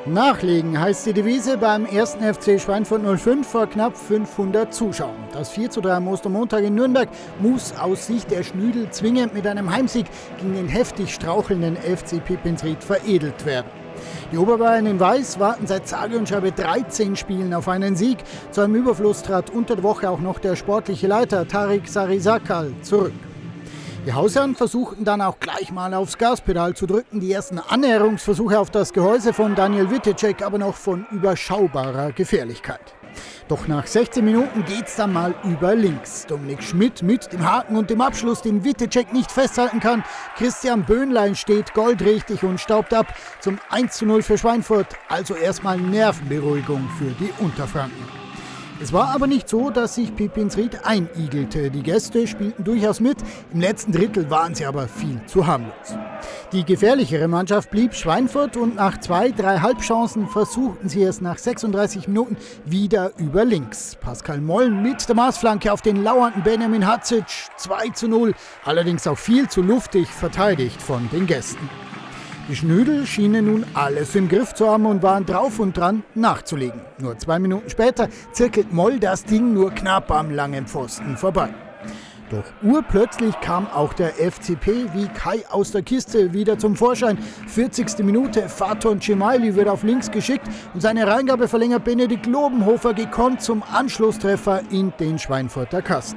Nachlegen heißt die Devise beim 1. FC Schweinfurt 05 vor knapp 500 Zuschauern. Das 4:3 am Ostermontag in Nürnberg muss aus Sicht der Schnüdel zwingend mit einem Heimsieg gegen den heftig strauchelnden FC Pipinsried veredelt werden. Die Oberbayern in Weiß warten seit sage und schreibe 13 Spielen auf einen Sieg. Zu einem Überfluss trat unter der Woche auch noch der sportliche Leiter Tarik Sarisakal zurück. Die Hausherren versuchten dann auch gleich mal aufs Gaspedal zu drücken. Die ersten Annäherungsversuche auf das Gehäuse von Daniel Wittecek aber noch von überschaubarer Gefährlichkeit. Doch nach 16 Minuten geht's dann mal über links. Dominik Schmidt mit dem Haken und dem Abschluss, den Wittecek nicht festhalten kann. Christian Böhnlein steht goldrichtig und staubt ab zum 1:0 für Schweinfurt. Also erstmal Nervenberuhigung für die Unterfranken. Es war aber nicht so, dass sich Pipinsried einigelte. Die Gäste spielten durchaus mit. Im letzten Drittel waren sie aber viel zu harmlos. Die gefährlichere Mannschaft blieb Schweinfurt und nach 2-3 Halbchancen versuchten sie es nach 36 Minuten wieder über links. Pascal Moll mit der Maßflanke auf den lauernden Benjamin Hadzic, 2:0, allerdings auch viel zu luftig verteidigt von den Gästen. Die Schnüdel schienen nun alles im Griff zu haben und waren drauf und dran nachzulegen. Nur 2 Minuten später zirkelt Moll das Ding nur knapp am langen Pfosten vorbei. Doch urplötzlich kam auch der FCP wie Kai aus der Kiste wieder zum Vorschein. 40. Minute, Faton Cemaili wird auf links geschickt und seine Reingabe verlängert Benedikt Lobenhofer gekonnt zum Anschlusstreffer in den Schweinfurter Kasten.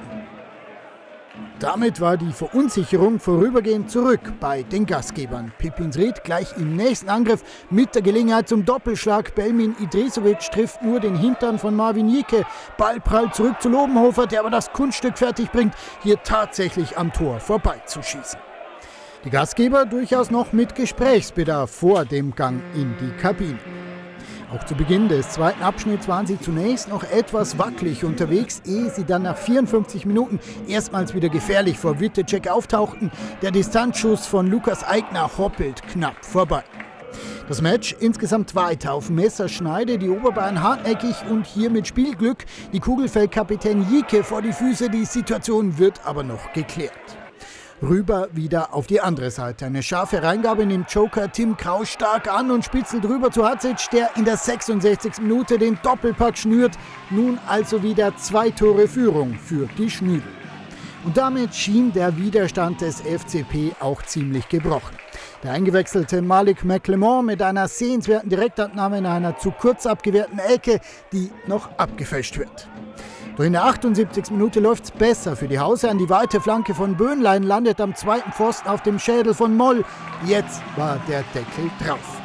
Damit war die Verunsicherung vorübergehend zurück bei den Gastgebern. Pipinsried gleich im nächsten Angriff mit der Gelegenheit zum Doppelschlag. Belmin Idrisovic trifft nur den Hintern von Marvin Jieke. Ball prallt zurück zu Lobenhofer, der aber das Kunststück fertig bringt, hier tatsächlich am Tor vorbeizuschießen. Die Gastgeber durchaus noch mit Gesprächsbedarf vor dem Gang in die Kabine. Auch zu Beginn des zweiten Abschnitts waren sie zunächst noch etwas wackelig unterwegs, ehe sie dann nach 54 Minuten erstmals wieder gefährlich vor Wittecek auftauchten. Der Distanzschuss von Lukas Eigner hoppelt knapp vorbei. Das Match insgesamt weiter auf Messerschneide, die Oberbayern hartnäckig und hier mit Spielglück. Die Kugel fällt Kapitän Jieke vor die Füße, die Situation wird aber noch geklärt. Rüber wieder auf die andere Seite. Eine scharfe Reingabe nimmt Joker Tim Kraus stark an und spitzelt rüber zu Hadzic, der in der 66. Minute den Doppelpack schnürt. Nun also wieder 2 Tore Führung für die Schnüdel. Und damit schien der Widerstand des FCP auch ziemlich gebrochen. Der eingewechselte Malik McLemont mit einer sehenswerten Direktabnahme in einer zu kurz abgewehrten Ecke, die noch abgefälscht wird. Doch in der 78. Minute läuft es besser für die Hausherren. Die weite Flanke von Böhnlein landet am zweiten Pfosten auf dem Schädel von Moll. Jetzt war der Deckel drauf.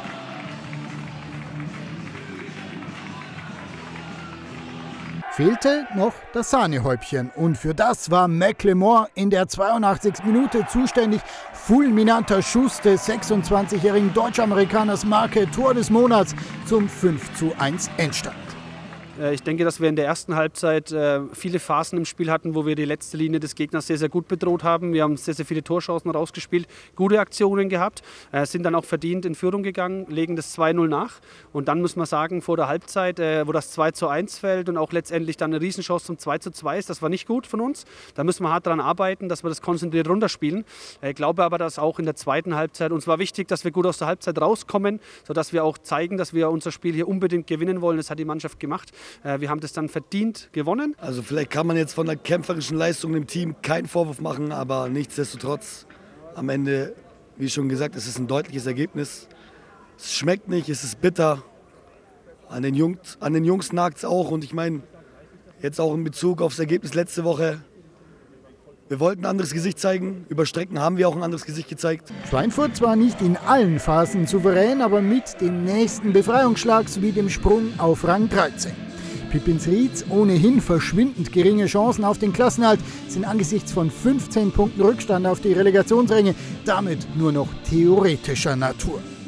Fehlte noch das Sahnehäubchen und für das war McLemont in der 82. Minute zuständig. Fulminanter Schuss des 26-jährigen Deutsch-Amerikaners, Marke Tor des Monats zum 5:1 Endstand. Ich denke, dass wir in der ersten Halbzeit viele Phasen im Spiel hatten, wo wir die letzte Linie des Gegners sehr, sehr gut bedroht haben. Wir haben sehr, sehr viele Torchancen rausgespielt, gute Aktionen gehabt, sind dann auch verdient in Führung gegangen, legen das 2:0 nach. Und dann muss man sagen, vor der Halbzeit, wo das 2:1 fällt und auch letztendlich dann eine Riesenchance zum 2:2 ist, das war nicht gut von uns. Da müssen wir hart daran arbeiten, dass wir das konzentriert runterspielen. Ich glaube aber, dass auch in der zweiten Halbzeit, uns war wichtig, dass wir gut aus der Halbzeit rauskommen, sodass wir auch zeigen, dass wir unser Spiel hier unbedingt gewinnen wollen. Das hat die Mannschaft gemacht. Wir haben das dann verdient gewonnen. Also vielleicht kann man jetzt von der kämpferischen Leistung im Team keinen Vorwurf machen, aber nichtsdestotrotz am Ende, wie schon gesagt, es ist ein deutliches Ergebnis. Es schmeckt nicht, es ist bitter. An den Jungs nagt es auch und ich meine, jetzt auch in Bezug aufs Ergebnis letzte Woche. Wir wollten ein anderes Gesicht zeigen, über Strecken haben wir auch ein anderes Gesicht gezeigt. Schweinfurt zwar nicht in allen Phasen souverän, aber mit dem nächsten Befreiungsschlag sowie dem Sprung auf Rang 13. Pipinsrieds ohnehin verschwindend geringe Chancen auf den Klassenerhalt sind angesichts von 15 Punkten Rückstand auf die Relegationsränge damit nur noch theoretischer Natur.